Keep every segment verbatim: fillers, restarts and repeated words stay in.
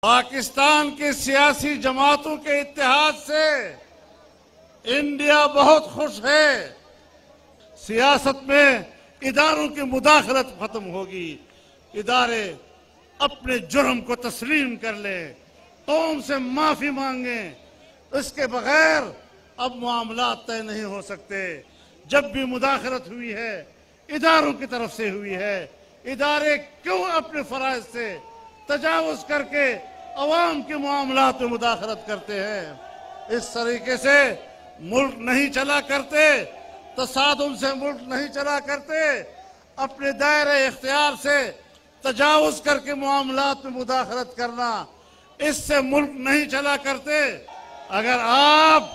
पाकिस्तान की सियासी जमातों के इत्तेहाद से इंडिया बहुत खुश है। सियासत में इदारों की मुदाखलत खत्म होगी। इदारे अपने जुर्म को तस्लीम कर ले, कौम से माफी मांगे, इसके बगैर अब मामला तय नहीं हो सकते। जब भी मुदाखलत हुई है इदारों की तरफ से हुई है। इदारे क्यों अपने फराइज से तजावुज करके अवाम के मामलात में मुदाखलत करते हैं। इस तरीके से मुल्क नहीं चला करते, तसादुम से मुल्क नहीं चला करते। अपने दायरे इख्तियार से तजावुज करके मामलात में मुदाखलत करना, इससे मुल्क नहीं चला करते। अगर आप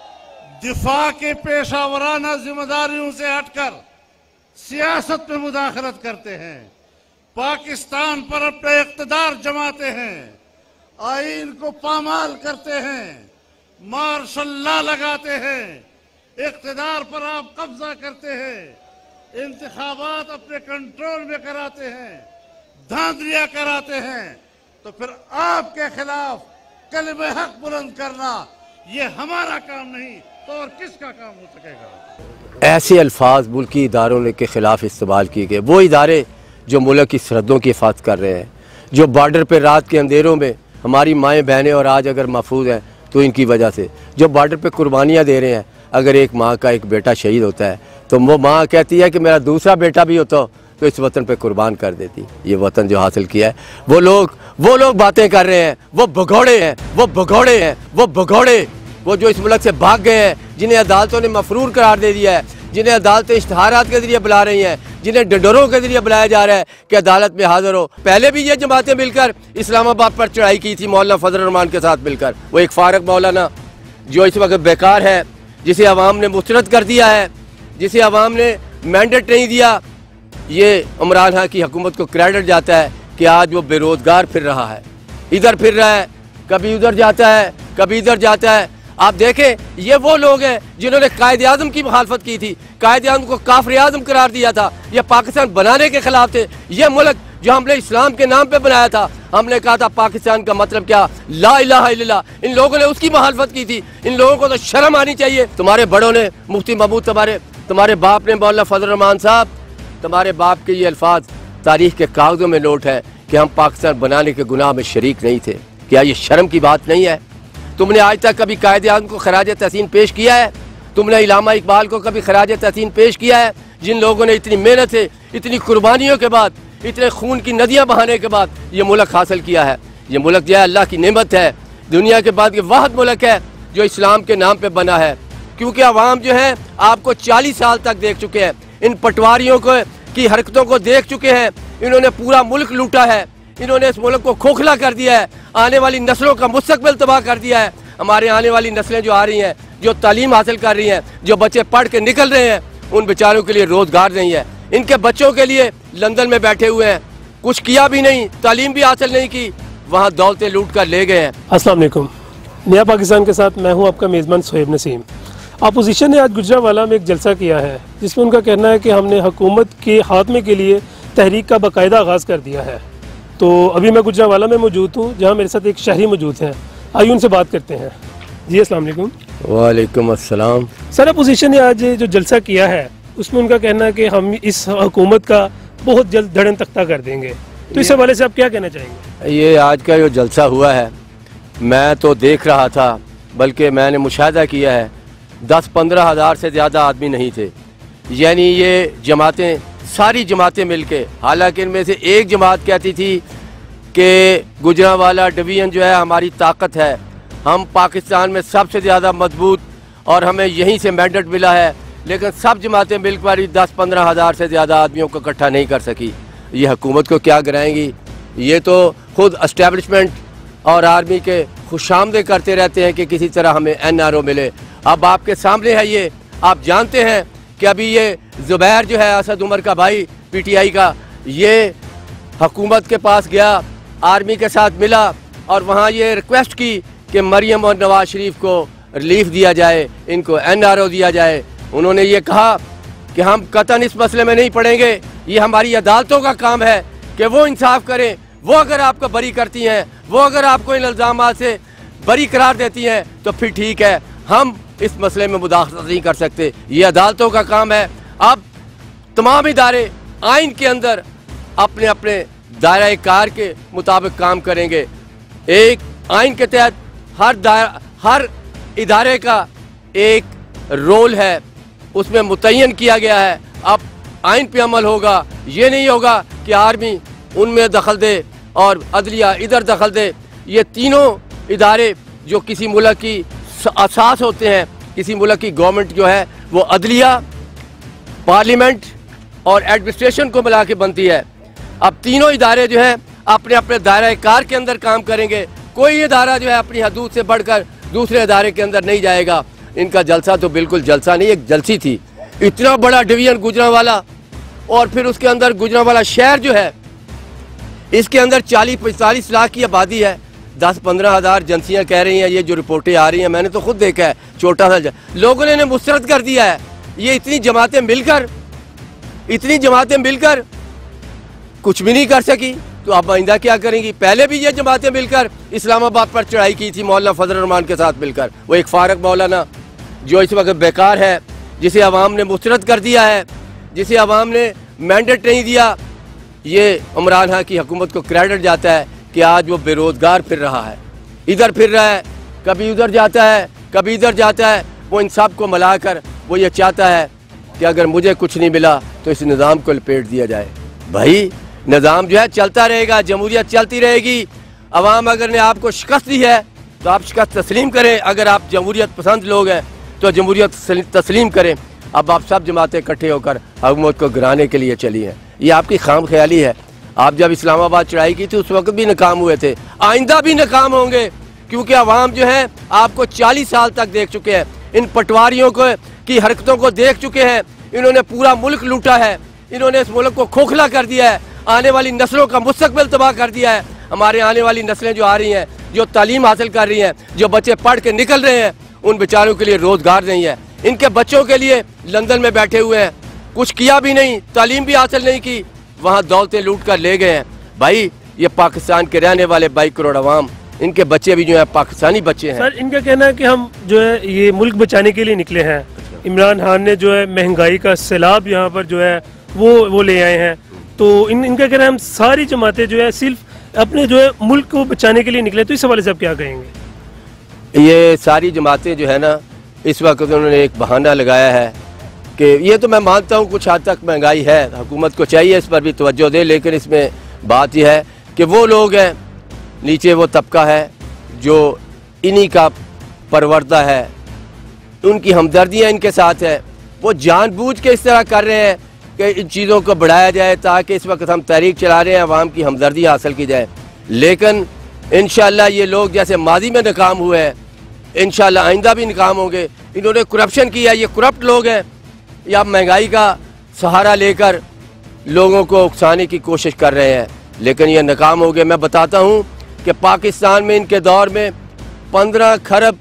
दिफा के पेशा वराना जिम्मेदारियों से हटकर सियासत में मुदाखलत करते हैं, पाकिस्तान पर अपना इक़्तिदार जमाते हैं, आईन को पामाल करते हैं, मार्शल लॉ लगाते हैं, इक़्तिदार पर आप कब्जा करते हैं, इंतखाबात अपने कंट्रोल में कराते हैं, धांधलियां कराते हैं, तो फिर आपके खिलाफ कलमे हक बुलंद करना ये हमारा काम नहीं तो और किसका काम हो सकेगा। ऐसे अल्फाज मुल्की इदारों के खिलाफ इस्तेमाल किए गए, वो इदारे जो मुल्क की सरहदों की हिफाजत कर रहे हैं, जो बॉर्डर पर रात के अंधेरों में हमारी माएँ बहनें और आज अगर महफूज हैं तो इनकी वजह से, जो बॉर्डर पर कुर्बानियाँ दे रहे हैं। अगर एक माँ का एक बेटा शहीद होता है तो वो माँ कहती है कि मेरा दूसरा बेटा भी होता तो इस वतन पे कुर्बान कर देती। ये वतन जो हासिल किया है, वो लोग वो लोग बातें कर रहे हैं, वो भगौड़े हैं, वो भगौड़े हैं, वो भगौड़े वो जो इस मुल्क से भाग गए हैं, जिन्हें अदालतों ने मफरूर करार दे दिया है, जिन्हें अदालतें इश्तहारात के जरिए बुला रही हैं, जिन्हें डंडोरों के जरिए बुलाया जा रहा है कि अदालत में हाजिर हो। पहले भी ये जमातें मिलकर इस्लामाबाद पर चढ़ाई की थी मौलाना फजल रहमान के साथ मिलकर। वो एक फारूक मौलाना जो इस वक्त बेकार है, जिसे अवाम ने मुस्तरद कर दिया है, जिसे अवाम ने मैंडेट नहीं दिया, ये इमरान खान की हुकूमत को क्रेडिट जाता है कि आज वो बेरोजगार फिर रहा है, इधर फिर रहा है, कभी उधर जाता है, कभी इधर जाता है। आप देखें, ये वो लोग हैं जिन्होंने कायदे आज़म की मुखालफत की थी, कायदे आज़म को काफ़िर आज़म करार दिया था, ये पाकिस्तान बनाने के खिलाफ थे। ये मुल्क जो हमने इस्लाम के नाम पे बनाया था, हमने कहा था पाकिस्तान का मतलब क्या, ला इलाहा इल्लल्लाह, इन लोगों ने उसकी मुखालफत की थी। इन लोगों को तो शर्म आनी चाहिए। तुम्हारे बड़ों ने, मुफ्ती महमूद, तुम्हारे तुम्हारे बाप ने, मौलाना फजल रहमान साहब, तुम्हारे बाप के ये अल्फाज तारीख के कागजों में नोट है कि हम पाकिस्तान बनाने के गुनाह में शरीक नहीं थे। क्या ये शर्म की बात नहीं है? तुमने आज तक कभी कायदे आज़म को खराज तहसीन पेश किया है? तुमने इलामा इकबाल को कभी खराज तहसीन पेश किया है? जिन लोगों ने इतनी मेहनत से, इतनी कुर्बानियों के बाद, इतने खून की नदियाँ बहाने के बाद ये मुल्क हासिल किया है। ये मुल्क जो है अल्लाह की नेमत है, दुनिया के बाद ये वाहिद मुल्क है जो इस्लाम के नाम पर बना है। क्योंकि अवाम जो है आपको चालीस साल तक देख चुके हैं, इन पटवारियों को की हरकतों को देख चुके हैं। इन्होंने पूरा मुल्क लूटा है, इन्होंने इस मुल्क को खोखला कर दिया है, आने वाली नस्लों का मुस्तकबिल तबाह कर दिया है। हमारे आने वाली नस्लें जो आ रही हैं, जो तालीम हासिल कर रही हैं, जो बच्चे पढ़ के निकल रहे हैं, उन बेचारों के लिए रोज़गार नहीं है। इनके बच्चों के लिए लंदन में बैठे हुए हैं, कुछ किया भी नहीं, तालीम भी हासिल नहीं की, वहाँ दौलतें लूट कर ले गए हैं। अस्सलाम वालेकुम, नया पाकिस्तान के साथ मैं हूँ आपका मेज़बान सोहेब नसीम। अपोजिशन ने आज गुजरांवाला में एक जलसा किया है जिसमें उनका कहना है कि हमने हुकूमत के खात्मे के लिए तहरीक का बाकायदा आगाज़ कर दिया है। तो अभी मैं गुजरांवाला में मौजूद हूँ जहाँ मेरे साथ एक शहरी मौजूद हैं, आइए उनसे बात करते हैं। जी अस्सलाम वालेकुम। वालेकुम अस्सलाम। सर, अपोजिशन ने आज जो जलसा किया है उसमें उनका कहना है कि हम इस हुकूमत का बहुत जल्द धड़न तख्ता कर देंगे, तो इस हवाले से आप क्या कहना चाहेंगे? ये आज का जो जलसा हुआ है, मैं तो देख रहा था, बल्कि मैंने मुशाहिदा किया है, दस पंद्रह हज़ार से ज़्यादा आदमी नहीं थे। यानी ये जमातें, सारी जमातें मिलके, हालांकि इनमें से एक जमात कहती थी कि गुजरांवाला डिवीज़न जो है हमारी ताकत है, हम पाकिस्तान में सबसे ज़्यादा मजबूत और हमें यहीं से मैंडेट मिला है। लेकिन सब जमातें मिलकर दस पंद्रह हज़ार से ज़्यादा आदमियों को इकट्ठा नहीं कर सकी। ये हुकूमत को क्या गिराएंगी? ये तो खुद एस्टेब्लिशमेंट और आर्मी के खुशामदे करते रहते हैं कि किसी तरह हमें एन आर ओ मिले। अब आपके सामने है ये, आप जानते हैं कि अभी ये ज़ुबैर जो है असद उमर का भाई पी टी आई का, ये हुकूमत के पास गया, आर्मी के साथ मिला और वहाँ ये रिक्वेस्ट की कि मरियम और नवाज शरीफ को रिलीफ दिया जाए, इनको एन आर ओ दिया जाए। उन्होंने ये कहा कि हम कतन इस मसले में नहीं पड़ेंगे, ये हमारी अदालतों का काम है कि वो इंसाफ करें, वो अगर आपको बरी करती हैं, वो अगर आपको इन इल्ज़ामात से बरी करार देती हैं तो फिर ठीक है, हम इस मसले में मुदाखलत नहीं कर सकते, ये अदालतों का काम है। अब तमाम इदारे आइन के अंदर अपने अपने दायरा कार के मुताबिक काम करेंगे। एक आइन के तहत हर दायरा हर इदारे का एक रोल है, उसमें मुतय्यन किया गया है। अब आइन पे अमल होगा, ये नहीं होगा कि आर्मी उनमें दखल दे और अदलिया इधर दखल दे। ये तीनों इदारे जो किसी मुल्क की असास होते हैं, किसी मुल्क की गवर्नमेंट जो है वो अदलिया, पार्लियामेंट और एडमिनिस्ट्रेशन को मिला के बनती है। अब तीनों इदारे जो है अपने अपने दायरा कार के अंदर काम करेंगे। कोई इदारा जो है अपनी हदूद से बढ़कर दूसरे इदारे के अंदर नहीं जाएगा। इनका जलसा तो बिल्कुल जलसा नहीं, एक जलसी थी। इतना बड़ा डिवीजन गुजरांवाला, और फिर उसके अंदर गुजरांवाला शहर जो है, इसके अंदर चालीस पैंतालीस लाख की आबादी है, दस पंद्रह हज़ार एजेंसियाँ कह रही हैं, ये जो रिपोर्टें आ रही हैं मैंने तो खुद देखा है, छोटा सा लोगों ने मुस्तरद कर दिया है। ये इतनी जमातें मिलकर इतनी जमातें मिलकर कुछ भी नहीं कर सकी, तो अब आइंदा क्या करेंगी? पहले भी ये जमातें मिलकर इस्लामाबाद पर चढ़ाई की थी मौलाना फजल रहमान के साथ मिलकर। वो एक फारक मौलाना जो इस वक्त बेकार है, जिसे अवाम ने मुस्तरद कर दिया है, जिसे अवाम ने मैंडेट नहीं दिया। ये इमरान खान की हुकूमत को क्रेडिट जाता है कि आज वो बेरोज़गार फिर रहा है, इधर फिर रहा है, कभी उधर जाता है, कभी इधर जाता है। वो इन सब को मिलाकर वो ये चाहता है कि अगर मुझे कुछ नहीं मिला तो इस निज़ाम को लपेट दिया जाए। भाई निज़ाम जो है चलता रहेगा, जमहूरियत चलती रहेगी। अवाम अगर ने आपको शिकस्त दी है तो आप शिकस्त तस्लीम करें। अगर आप जमहूरियत पसंद लोग हैं तो जमहूरियत तस्लीम करें। अब आप सब जमातें इकट्ठे होकर हुकूमत को गिराने के लिए चली हैं, ये आपकी खाम ख्याली है। आप जब इस्लामाबाद चढ़ाई की थी उस वक्त भी नाकाम हुए थे, आइंदा भी नाकाम होंगे, क्योंकि अवाम जो है आपको चालीस साल तक देख चुके हैं। इन पटवारियों को की हरकतों को देख चुके हैं। इन्होंने पूरा मुल्क लूटा है, इन्होंने इस मुल्क को खोखला कर दिया है, आने वाली नस्लों का मुस्तकबिल तबाह कर दिया है। हमारे आने वाली नस्लें जो आ रही हैं, जो तालीम हासिल कर रही हैं, जो बच्चे पढ़ के निकल रहे हैं, उन बेचारों के लिए रोज़गार नहीं है। इनके बच्चों के लिए लंदन में बैठे हुए हैं, कुछ किया भी नहीं, तालीम भी हासिल नहीं की, वहाँ दौलतें लूट कर ले गए हैं। भाई ये पाकिस्तान के रहने वाले बाईस करोड़ अवाम, इनके बच्चे भी जो है पाकिस्तानी बच्चे हैं। सर इनका कहना है कि हम जो है ये मुल्क बचाने के लिए निकले हैं। इमरान खान ने जो है महंगाई का सैलाब यहाँ पर जो है वो वो ले आए हैं, तो इन इनका कहना है हम सारी जमातें जो है सिर्फ अपने जो है मुल्क को बचाने के लिए निकले। तो इस हवाले से आप क्या कहेंगे? ये सारी जमातें जो है ना, इस वक्त उन्होंने एक बहाना लगाया है कि ये तो मैं मानता हूँ कुछ हद तक महंगाई है, हुकूमत को चाहिए इस पर भी तवज्जो दे, लेकिन इसमें बात यह है कि वो लोग हैं नीचे, वो तबका है जो इन्हीं का परवरदा है, उनकी हमदर्दियाँ इनके साथ है। वो जानबूझ के इस तरह कर रहे हैं कि इन चीज़ों को बढ़ाया जाए ताकि इस वक्त हम तहरीक चला रहे हैं, अवाम की हमदर्दी हासिल की जाए। लेकिन इंशाअल्लाह ये लोग जैसे माजी में नाकाम हुए हैं, इंशाअल्लाह आइंदा भी नाकाम होंगे। इन्होंने करप्शन किया, ये करप्ट लोग हैं, या महंगाई का सहारा लेकर लोगों को उकसाने की कोशिश कर रहे हैं, लेकिन ये नाकाम हो गए। मैं बताता हूँ कि पाकिस्तान में इनके दौर में पंद्रह खरब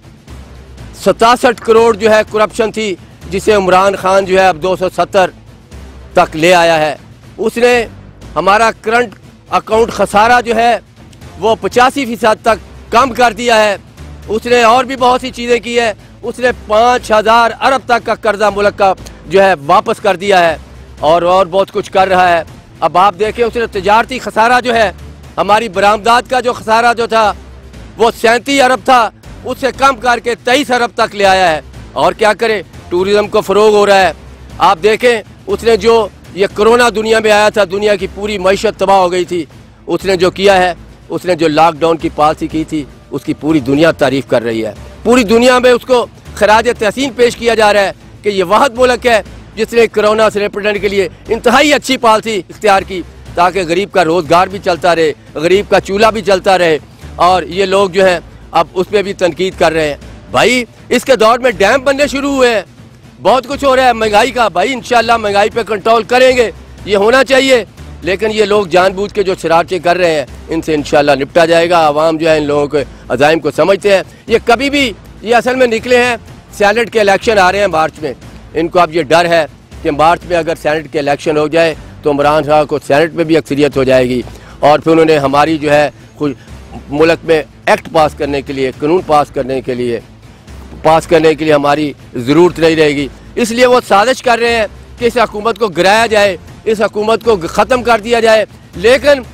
सतासठ करोड़ जो है करप्शन थी, जिसे इमरान खान जो है अब दो सौ सत्तर तक ले आया है। उसने हमारा करंट अकाउंट खसारा जो है वो पचासी फीसद तक कम कर दिया है। उसने और भी बहुत सी चीज़ें की है। उसने पाँच हज़ार अरब तक का कर्जा मुल्क का जो है वापस कर दिया है, और और बहुत कुछ कर रहा है। अब आप देखें उसने तजारती खसारा जो है, हमारी बरामदात का जो खसारा जो था वो सैंतीस अरब था, उससे कम करके तेईस अरब तक ले आया है। और क्या करे, टूरिज़्म को फ़रोग हो रहा है। आप देखें उसने जो ये कोरोना दुनिया में आया था, दुनिया की पूरी मईशत तबाह हो गई थी, उसने जो किया है, उसने जो लॉकडाउन की पॉलिसी की थी, उसकी पूरी दुनिया तारीफ़ कर रही है। पूरी दुनिया में उसको खराज तहसीन पेश किया जा रहा है कि ये वाहिद मुल्क है जिसने कोरोना से निपटने के लिए इंतहाई अच्छी पॉलिसी इख्तियार की, ताकि गरीब का रोज़गार भी चलता रहे, गरीब का चूल्हा भी चलता रहे। और ये लोग जो हैं अब उस पर भी तनकीद कर रहे हैं। भाई इसके दौर में डैम बनने शुरू हुए हैं, बहुत कुछ हो रहा है महंगाई का। भाई इंशाल्लाह महंगाई पे कंट्रोल करेंगे, ये होना चाहिए। लेकिन ये लोग जानबूझ के जो शरारतें कर रहे हैं, इनसे इंशाल्लाह निपटा जाएगा। आवाम जो है इन लोगों के अज़ाइम को समझते हैं। ये कभी भी ये असल में निकले हैं, सेनेट के इलेक्शन आ रहे हैं मार्च में, इनको अब ये डर है कि मार्च में अगर सेनेट के इलेक्शन हो जाए तो इमरान खान को सेनेट में भी अक्सरियत हो जाएगी और फिर उन्होंने हमारी जो है कुछ मुल्क में एक्ट पास करने के लिए, कानून पास करने के लिए पास करने के लिए हमारी ज़रूरत नहीं रहेगी। इसलिए वो साजिश कर रहे हैं कि इस हुकूमत को गिराया जाए, इस हुकूमत को ख़त्म कर दिया जाए। लेकिन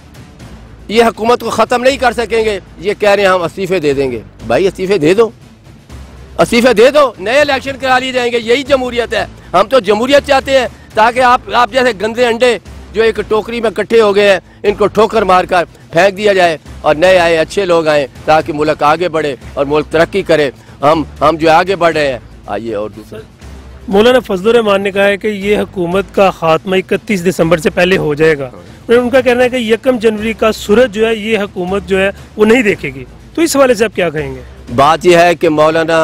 ये हुकूमत को ख़त्म नहीं कर सकेंगे। ये कह रहे हैं हम इस्तीफ़े दे देंगे। भाई इस्तीफ़े दे दो, इस्तीफ़े दे दो, नए इलेक्शन करा लिए जाएंगे। यही जमहूरियत है। हम तो जमहूरियत चाहते हैं ताकि आप आप जैसे गंदे अंडे जो एक टोकरी में इकट्ठे हो गए हैं, इनको ठोकर मारकर फेंक दिया जाए और नए आए अच्छे लोग आए ताकि मुल्क आगे बढ़े और मुल्क तरक्की करे। हम हम जो आगे बढ़ रहे हैं। आइए और दूसरा, मौलाना फजलुर रहमान ने कहा है कि ये हुकूमत का खात्मा इकतीस दिसंबर से पहले हो जाएगा। उनका कहना है कि यकम जनवरी का सूरज जो है ये हुकूमत जो है वो नहीं देखेगी। तो इस हवाले से आप क्या कहेंगे? बात यह है कि मौलाना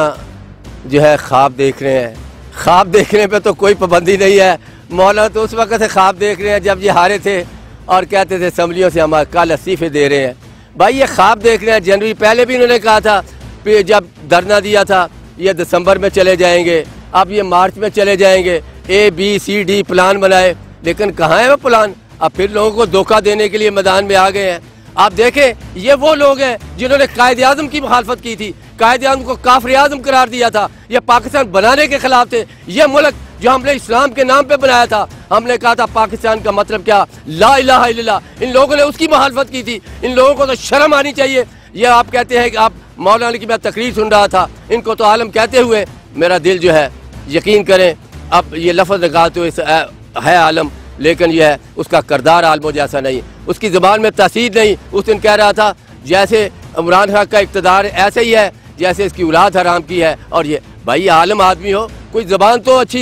जो है ख्वाब देख रहे हैं। ख्वाब देखने पे तो कोई पाबंदी नहीं है। मौलाना तो उस वक्त से ख्वाब देख रहे हैं जब ये हारे थे और कहते थे असम्बलियों से हम कल इस्तीफे दे रहे हैं। भाई ये ख्वाब देख रहे हैं। जनवरी पहले भी इन्होंने कहा था, जब धरना दिया था, ये दिसंबर में चले जाएंगे, अब ये मार्च में चले जाएंगे। A B C D plan बनाए, लेकिन कहाँ है वो प्लान? अब फिर लोगों को धोखा देने के लिए मैदान में आ गए हैं। आप देखें, ये वो लोग हैं जिन्होंने कायदे आज़म की मुखालफत की थी, कायदे आज़म को काफिर आज़म करार दिया था। ये पाकिस्तान बनाने के खिलाफ थे। ये मुल्क जो हमने इस्लाम के नाम पे बनाया था, हमने कहा था पाकिस्तान का मतलब क्या, ला इलाहा इल्लल्लाह। इन लोगों ने उसकी मुखालफत की थी। इन लोगों को तो शर्म आनी चाहिए। ये आप कहते हैं कि आप मौलाना की मैं तकरीर सुन रहा था, इनको तो आलम कहते हुए मेरा दिल जो है, यकीन करें, अब ये लफ्ज़ लगाते हुए है आलम, लेकिन यह है उसका करदार आलमों जैसा नहीं, उसकी ज़बान में तासीर नहीं। उस दिन कह रहा था जैसे इमरान खान का इक़्तिदार ऐसे ही है जैसे इसकी औलाद हराम की है। और ये भाई आलम आदमी हो, कोई ज़बान तो अच्छी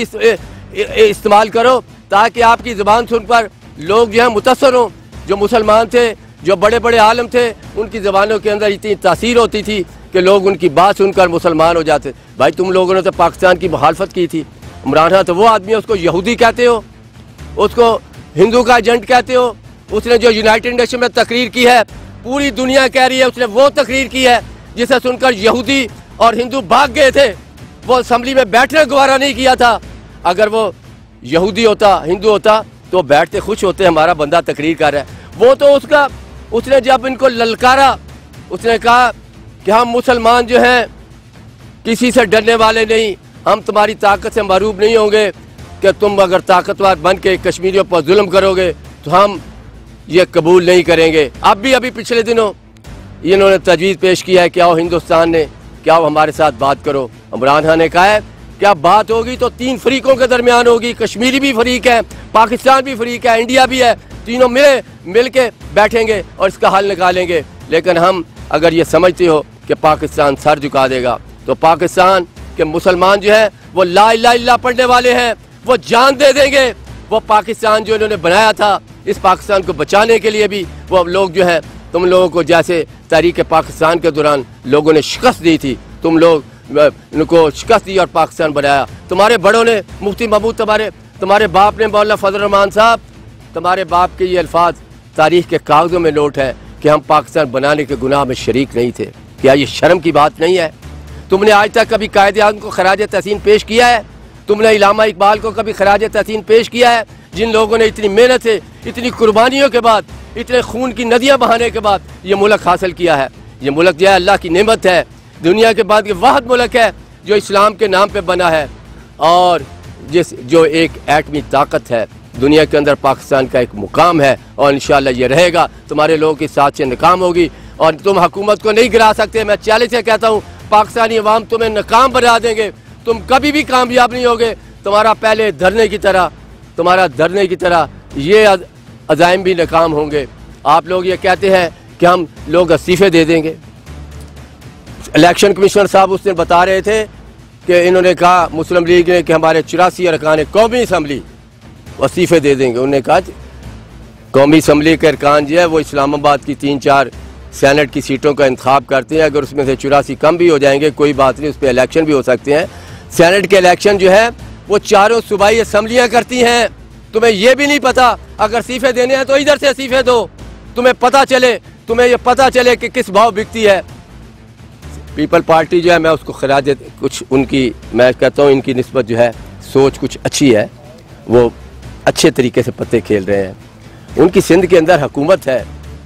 इस्तेमाल करो ताकि आपकी ज़बान सुनकर लोग जो है मुतासर हों। जो मुसलमान थे, जो बड़े बड़े आलम थे, उनकी ज़बानों के अंदर इतनी तासीर होती थी कि लोग उनकी बात सुनकर मुसलमान हो जाते। भाई तुम लोगों ने तो पाकिस्तान की मुखालफत की थी। इमरान खान तो वो आदमी है, उसको यहूदी कहते हो, उसको हिंदू का एजेंट कहते हो। उसने जो यूनाइटेड नेशन में तकरीर की है, पूरी दुनिया कह रही है उसने वो तकरीर की है जिसे सुनकर यहूदी और हिंदू भाग गए थे। वो असम्बली में बैठने गवारा नहीं किया था। अगर वो यहूदी होता, हिंदू होता तो बैठते खुश होते, हमारा बंदा तकरीर कर रहा है। वो तो उसका उसने जब इनको ललकारा, उसने कहा कि हम मुसलमान जो हैं किसी से डरने वाले नहीं, हम तुम्हारी ताकत से महरूब नहीं होंगे कि तुम अगर ताकतवर बन के कश्मीरियों पर जुल्म करोगे तो हम ये कबूल नहीं करेंगे। अब भी अभी पिछले दिनों इन्होंने तजवीज़ पेश किया है कि आओ हिंदुस्तान ने, क्या आओ हमारे साथ बात करो। इमरान खान ने कहा है क्या बात होगी तो तीन फरीकों के दरमियान होगी। कश्मीरी भी फरीक है, पाकिस्तान भी फरीक है, इंडिया भी है, तीनों मिले मिल के बैठेंगे और इसका हल निकालेंगे। लेकिन हम अगर ये समझते हो कि पाकिस्तान सर झुका देगा, तो पाकिस्तान के मुसलमान जो है वो ला इलाहा इल्लल्लाह पढ़ने वाले हैं, वो जान दे देंगे। वो पाकिस्तान जो इन्होंने बनाया था, इस पाकिस्तान को बचाने के लिए भी वो अब लोग जो है, तुम लोगों को जैसे तहरीक पाकिस्तान के दौरान लोगों ने शिकस्त दी थी, तुम लोग उनको शिकस्त दी और पाकिस्तान बनाया। तुम्हारे बड़ों ने, मुफ्ती महमूद, तुम्हारे तुम्हारे बाप ने, मौलाना फजल रहमान साहब, तुम्हारे बाप के ये अल्फाज तारीख के कागज़ों में नोट है कि हम पाकिस्तान बनाने के गुनाह में शरीक नहीं थे। क्या ये शर्म की बात नहीं है? तुमने आज तक कभी कायदे आज़म को खराज तहसीन पेश किया है? तुमने इलामा इकबाल को कभी खराज तहसीन पेश किया है? जिन लोगों ने इतनी मेहनत से, इतनी कुर्बानियों के बाद, इतने खून की नदियाँ बहाने के बाद ये मुल्क हासिल किया है। ये मुल्क जो है अल्लाह की नेमत है, दुनिया के बाद ये वाहिद मुल्क है जो इस्लाम के नाम पे बना है और जिस जो एक एटमी ताकत है दुनिया के अंदर। पाकिस्तान का एक मुकाम है और इंशाअल्लाह ये रहेगा। तुम्हारे लोगों की साथ से नाकाम होगी और तुम हुकूमत को नहीं गिरा सकते। मैं चैलेंज से कहता हूँ, पाकिस्तानी अवाम तुम्हें नाकाम बना देंगे, तुम कभी भी कामयाब नहीं होगे। तुम्हारा पहले धरने की तरह तुम्हारा धरने की तरह ये अज़ाइम भी नाकाम होंगे। आप लोग ये कहते हैं कि हम लोग इस्तीफ़े दे देंगे। इलेक्शन कमिश्नर साहब उस दिन बता रहे थे कि इन्होंने कहा मुस्लिम लीग ने कि हमारे चौरासी अरकान कौमी असम्बली इस्तीफ़े दे देंगे। उन्होंने कहा कौमी असम्बली के अरकान जो है वो इस्लामाबाद की तीन चार सेनेट की सीटों का इंतखाब करते हैं। अगर उसमें से चौरासी कम भी हो जाएंगे कोई बात नहीं, उस पर इलेक्शन भी हो सकते हैं। सेनेट के इलेक्शन जो है वो चारों सूबाई असम्बलियाँ करती हैं। तुम्हें यह भी नहीं पता, अगर इस्तीफ़े देने हैं तो इधर से इस्तीफ़े दो, तुम्हें पता चले, तुम्हें ये पता चले कि किस भाव बिकती है। पीपल पार्टी जो है मैं उसको खराज कुछ उनकी मैं कहता हूँ इनकी निस्बत जो है सोच कुछ अच्छी है, वो अच्छे तरीके से पत्ते खेल रहे हैं। उनकी सिंध के अंदर हुकूमत है,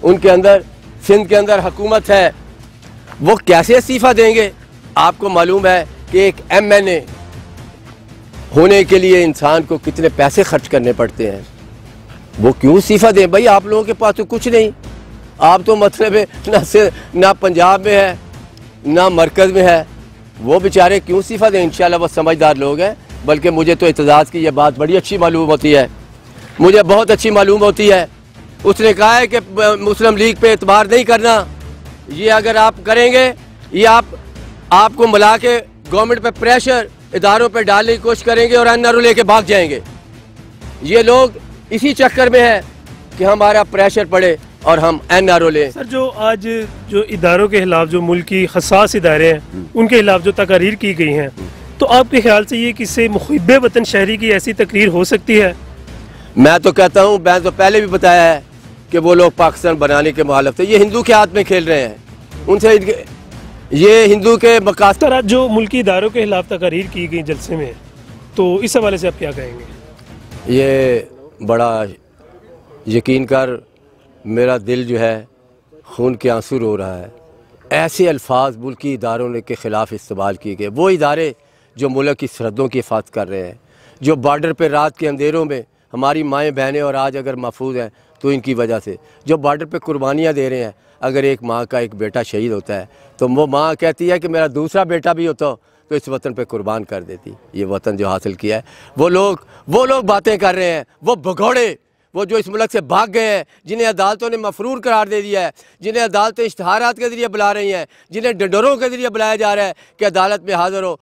उनके अंदर सिंध के अंदर हुकूमत है, वो कैसे इस्तीफ़ा देंगे? आपको मालूम है कि एक एम एन ए होने के लिए इंसान को कितने पैसे खर्च करने पड़ते हैं। वो क्यों इस्तीफ़ा दें? भाई आप लोगों के पास तो कुछ नहीं, आप तो मतलब है ना से ना पंजाब में है ना मरकज़ में है, वो बेचारे क्यों इस्तीफ़ा दें? इंशाल्लाह वो समझदार लोग हैं। बल्कि मुझे तो एतजाज़ की यह बात बड़ी अच्छी मालूम होती है, मुझे बहुत अच्छी मालूम होती है। उसने कहा है कि मुस्लिम लीग पे एतबार नहीं करना, ये अगर आप करेंगे ये आप आपको मिला के गवर्नमेंट पे प्रेशर इदारों पे डालने की कोशिश करेंगे और एन आर ओ लेके भाग जाएंगे। ये लोग इसी चक्कर में है कि हमारा प्रेशर पड़े और हम एन आर ओ लें। सर, जो आज जो इदारों के खिलाफ जो मुल्क की हसास इदारे हैं उनके खिलाफ जो तकारीर की गई हैं, तो आपके ख्याल से ये किससे मुहिब वतन शहरी की ऐसी तकरीर हो सकती है? मैं तो कहता हूँ, मैं तो पहले भी बताया है कि वो लोग पाकिस्तान बनाने के मुखालिफ थे। ये हिंदू के हाथ में खेल रहे हैं, उनसे ये हिंदू के मकासद। सर, आज जो मुल्की इदारों के खिलाफ तकारीर की गई जलसे में, तो इस हवाले से आप क्या कहेंगे? ये बड़ा यकीन कर मेरा दिल जो है खून के आंसू रो रहा है। ऐसे अल्फाज मुल्की इदारों के ख़िलाफ़ इस्तेमाल किए गए, वो इदारे जो मुल्क की सरहदों की हिफाजत कर रहे हैं, जो बॉर्डर पर रात के अंधेरों में हमारी माएँ बहनें और आज अगर महफूज हैं तो इनकी वजह से, जो बॉर्डर पे कुर्बानियाँ दे रहे हैं। अगर एक माँ का एक बेटा शहीद होता है तो वो माँ कहती है कि मेरा दूसरा बेटा भी होता तो इस वतन पे कुर्बान कर देती। ये वतन जो हासिल किया है, वो लोग वो लोग बातें कर रहे हैं, वो भगोड़े, वो जो इस मुल्क से भाग गए हैं, जिन्हें अदालतों ने मफरूर करार दे दिया है, जिन्हें अदालतें इश्तहारात के ज़रिए बुला रही हैं, जिन्हें डंडोरों के ज़रिए बुलाया जा रहा है कि अदालत में हाज़िर हो।